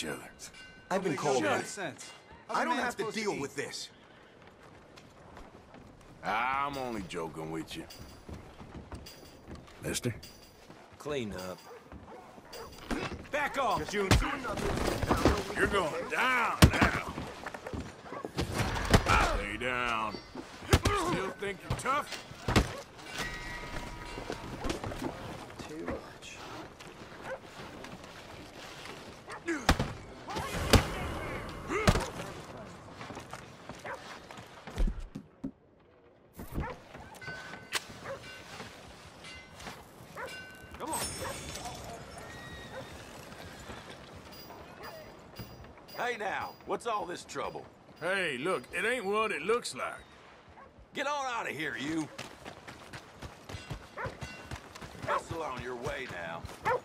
each other. I've been called. Sense. I don't have to deal with this. I'm only joking with you. Mister? Clean up. Back off, June. You're going down now. Stay down. Still think you're tough? Too much. Come on. Hey now, what's all this trouble? Hey, look, it ain't what it looks like. Get on out of here, you. Hustle on your way now.